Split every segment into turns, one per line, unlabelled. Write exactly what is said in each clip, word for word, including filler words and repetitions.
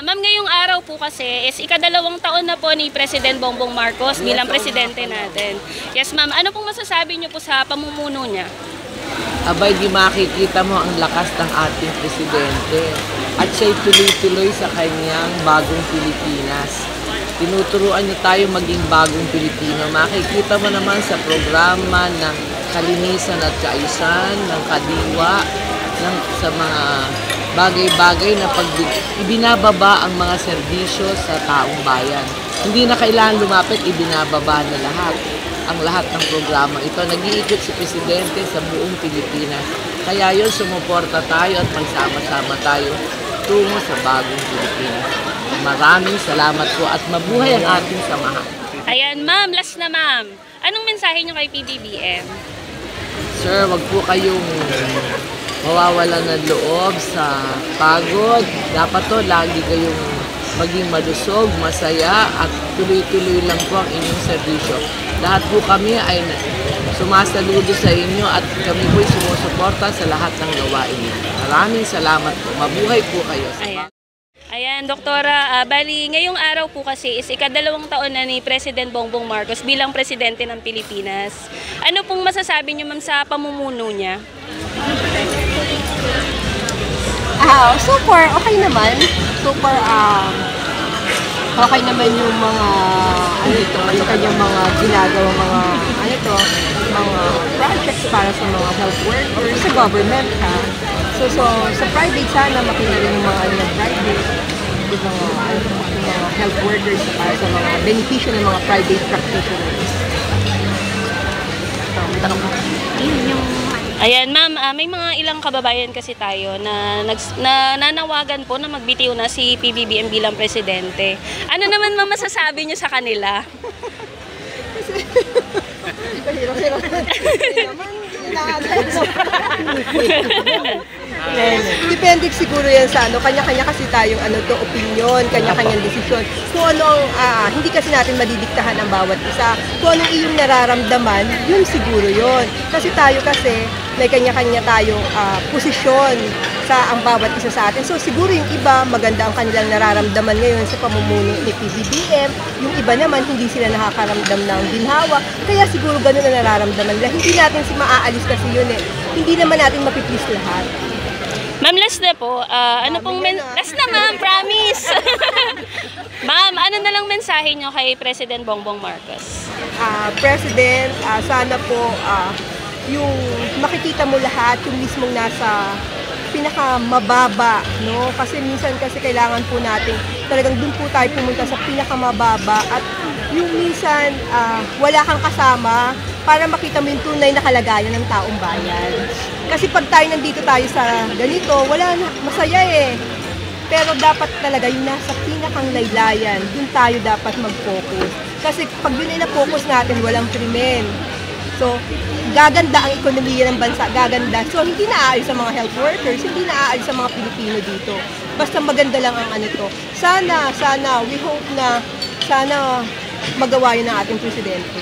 Ah, ma'am, ngayong araw po kasi is ikadalawang taon na po ni President Bongbong Marcos bilang presidente natin. Yes, ma'am. Ano pong masasabi niyo po sa pamumuno niya?
Abay, di makikita mo ang lakas ng ating presidente at siya'y tuloy-tuloy sa kanyang bagong Pilipinas. Tinuturuan niyo tayo maging bagong Pilipino. Makikita mo naman sa programa ng kalinisan at kaayusan, ng kadiwa, ng, sa mga bagay-bagay na pag ibinababa ang mga serbisyo sa taong bayan. Hindi na kailangan lumapit, ibinababa na lahat. Ang lahat ng programa ito. Nag-iikot si Presidente sa buong Pilipinas. Kaya yun, sumuporta tayo at magsama-sama tayo tungo sa bagong Pilipinas. Maraming salamat po at mabuhay ang ating samahan.
Ayan, ma'am. Last na, ma'am. Anong mensahe niyo kay P B B M?
Sir, wag po kayong mawawalan ng loob sa pagod. Dapat to, lagi kayong maging malusog, masaya at tuloy-tuloy lang po ang inyong serbisyo. Lahat po kami ay sumasaludo sa inyo at kami po ay sumusuporta sa lahat ng gawain niyo. Maraming salamat po. Mabuhay po kayo.
Ayan. Ayan, Doktora, uh, bali, ngayong araw po kasi is ikadalawang taon na ni President Bongbong Marcos bilang presidente ng Pilipinas. Ano pong masasabi niyo, ma'am, sa pamumuno niya?
Ah, so far, okay naman. So far, um, okay naman yung mga, ano ito, yung kanyang mga ginagawa, mga, ano ito, mga projects para sa mga health workers, sa government, ha. So, so sa private, sana makita rin yung mga, ano, private, yung mga, ano, yung mga health workers para sa mga benepisyo ng mga private practitioners. So, may tanong ko. Yung
Ayan, ma'am, uh, may mga ilang kababayan kasi tayo na, nags, na nanawagan po na magbitiw na si P B B M bilang presidente. Ano naman, ma'am, masasabi niyo sa kanila?
Depende siguro yan sa ano, kanya-kanya kasi tayong ano to, opinion, kanya-kanyang desisyon. Kung ano, uh, hindi kasi natin madidiktahan ang bawat isa. Kung anong iyong nararamdaman, yun siguro yun. Kasi tayo kasi, may kanya-kanya tayong uh, posisyon sa ang bawat isa sa atin. So siguro yung iba, maganda ang kanilang nararamdaman ngayon sa pamumuno ni P B B M. Yung iba naman, hindi sila nakakaramdam ng ginhawa. Kaya siguro ganun ang nararamdaman nila. Hindi natin si maaalis kasi yun eh. Hindi naman natin mapiplis lahat.
Ma'am, last na po. Uh, ano pong men last na, ma'am, promise. Ma'am, ano na lang mensahe niyo kay President Bongbong Marcos?
Uh, President, uh, sana po uh, yung makikita mo lahat, yung mismong nasa pinakamababa, no? Kasi minsan kasi kailangan po natin talagang dun po tayo pumunta sa pinakamababa at yung minsan uh, wala kang kasama para makita mo yung tunay na kalagayan ng taong bayan. Kasi pag tayo nandito tayo sa ganito, wala na, masaya eh. Pero dapat talaga yung nasa pinakang laylayan, dun tayo dapat mag-focus. Kasi pag yun ay na-focus natin, walang krimen. So, gaganda ang ekonomiya ng bansa, gaganda. So, hindi naaalis sa mga health workers, hindi naaalis sa mga Pilipino dito. Basta maganda lang ang ano to. Sana, sana, we hope na, sana magawa yun ng ating presidente.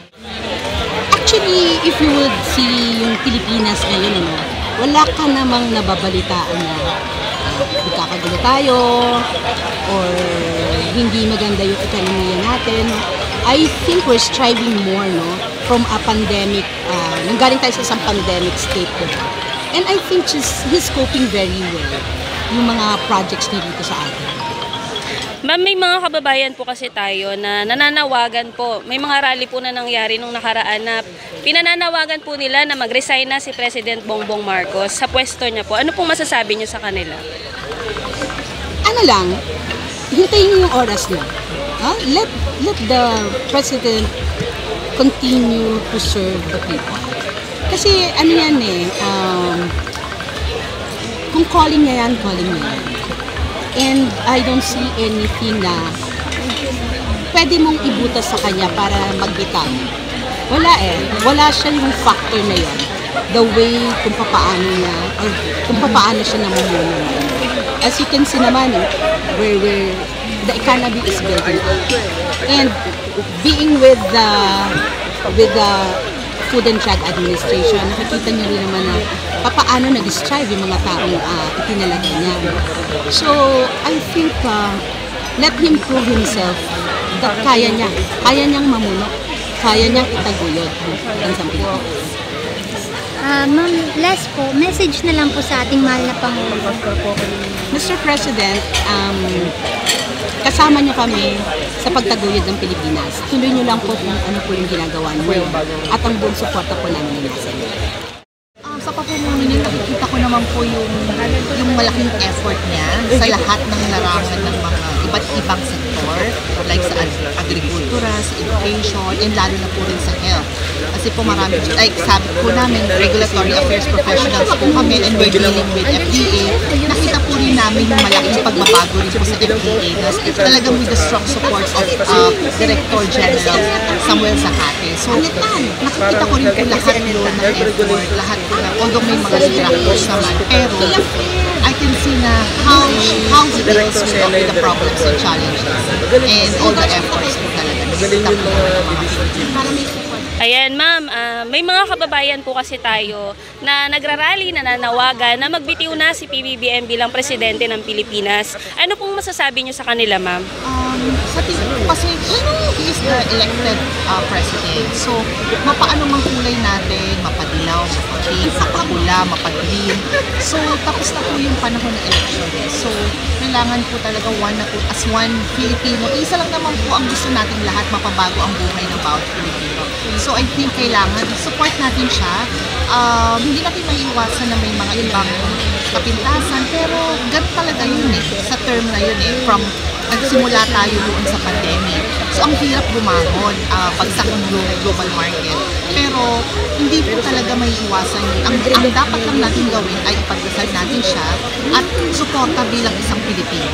Actually, if you would see yung Pilipinas ngayon, ano, wala ka namang nababalitaan na magkakagulo tayo or hindi maganda yung ekonomiya natin. I think we're striving more, no, from a pandemic, uh, nanggaling tayo sa isang pandemic state, diba? And I think just, he's coping very well yung mga projects niya dito sa atin.
Ma'am, may mga kababayan po kasi tayo na nananawagan po. May mga rally po na nangyari nung nakaraan na pinananawagan po nila na mag-resign na si President Bongbong Marcos sa pwesto niya po. Ano pong masasabi niyo sa kanila?
Ano lang, hintayin niyo yung oras niya. Huh? Let, let the President continue to serve the people. Kasi ano yan eh, um, kung calling niya yan, calling niya yan. And I don't see anything na pwede mong ibutas sa kanya para magbitaw. Wala eh. Wala siya yung factor na yun. The way kung papaano niya, or kung papaano siya namumuno. As you can see naman, eh, where, where the economy is building up. And being with the, with the Food and Drug Administration. Nakikita niyo rin naman na papaano nag-strive yung mga taong uh, itinalagay niya. So, I think uh, let him prove himself that kaya niya. Kaya niyang mamuno. Kaya niyang itaguyod ang bansang Pilipinas.
Ah, Ma'am, last po, message na lang po sa ating mahal na Pangulo.
Mister President, um, kasama niyo kami sa pagtaguyod ng Pilipinas. Tuloy niyo lang po kung ano po yung ginagawa niyo. At ang buong suporta po namin nasa inyo.
Um, sa pamumuno niya, nakikita ko naman po yung, yung malaking effort niya sa lahat ng larangan ng mga iba't ibang sektor, like sa ag- agrikultura, sa education, and lalo na po rin sa health. Kasi po marami, like sabi po namin, regulatory affairs professionals po kami, and we're dealing with F D A. Nakita po rin namin yung malaking pagbabago rin po sa F D A na talagang with the strong support of uh, Director General Samuel Zahate. So, nakikita ko rin po lahat yun ng effort, lahat po na, although may mga distractors naman, pero I can see na how how he deals with all the problems and challenges and all the efforts po talaga. Nakikita po ng mga Pilipino.
Ayan, ma'am, ah, may mga kababayan po kasi tayo na nagrarally, nananawagan na magbitiw na si P B B M bilang presidente ng Pilipinas. Ano pong masasabi niyo sa kanila, ma'am?
Um, sa tingin ko kasi he is the elected uh, president. So, mapaano mang kulay natin, mapadilaw, mapapink, mapapula, mapag-green. So, tapos na po yung panahon ng election. Eh. So, kailangan po talaga one na po, as one Filipino. Isa lang naman po ang gusto natin lahat, mapabago ang buhay ng bawat Pilipino. So, I think kailangan support natin siya. Um, hindi natin maiiwasan na may mga ibang kapintasan, pero ganun talaga yun eh, sa term na yun eh, from nagsimula tayo doon sa pandemic. So, ang hirap bumahon, uh, bagsak ng global market. Pero, hindi po talaga may iwasan yun. Ang, ang dapat lang natin gawin ay ipagdasal natin siya at suporta bilang isang Pilipino.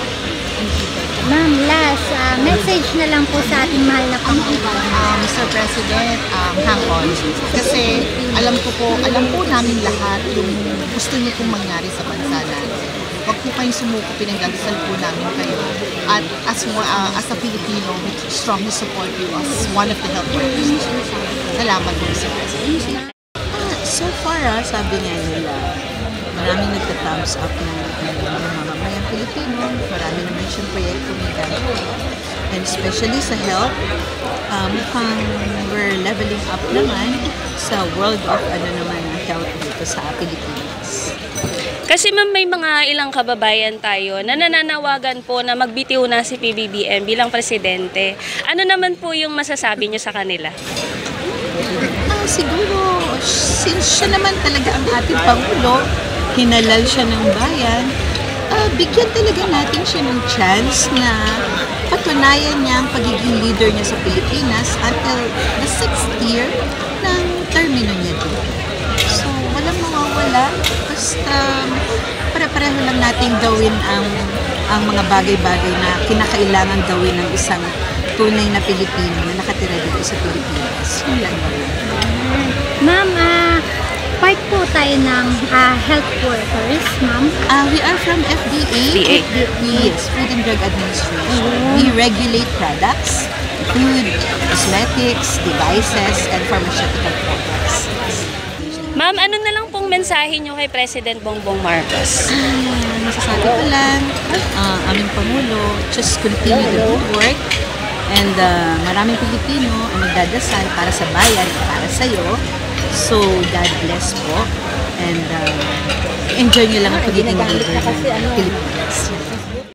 Ma'am, last, ah, message na lang po sa ating mahal na Pangulo.
Uh, Mister President, um, hang on. Kasi alam ko po, alam po namin lahat yung gusto niyo pong mangyari sa bansa natin. Huwag po kayong sumuko, pinagdadasal po namin kayo. At as, uh, as a Filipino, we strongly support you as one of the health workers. Salamat po, Mister President.
So far, ah, sabi nga nila, maraming nagta-thumbs up ng mga mamamayang Pilipino. Marami naman siyang proyekto may gano'n. And especially sa health, uh, mukhang we're leveling up naman sa world of ano naman ang health dito sa Pilipinas.
Kasi ma'am, may mga ilang kababayan tayo na nananawagan po na magbitiw na si P B B M bilang presidente. Ano naman po yung masasabi niyo sa kanila?
Ah, siguro, since siya naman talaga ang ating Pangulo, hinalal siya ng bayan, uh, bigyan talaga natin siya ng chance na patunayan niya ang pagiging leader niya sa Pilipinas until the sixth year ng termino niya dito. So, walang mawawala. Basta pare-pareho lang natin gawin ang, ang mga bagay-bagay na kinakailangan gawin ng isang tunay na Pilipino na nakatira dito sa Pilipinas. Yun lang naman.
Ma'am, ah, part po tayo ng ah, health workers, ma'am.
Uh, we are from F D A.
F D A.
Yes, Food and Drug Administration. We regulate products, food, cosmetics, devices, and pharmaceutical products.
Ma'am, ano na lang pong mensahe niyo kay President Bongbong Marcos?
Uh, masasabi ko lang, uh, aming Pangulo, just continue the good work. And uh, maraming Pilipino ang nagdadasal para sa bayan at para sa'yo. So, God bless po. And uh, enjoy nyo lang ang pagiging leader ng Pilipinas.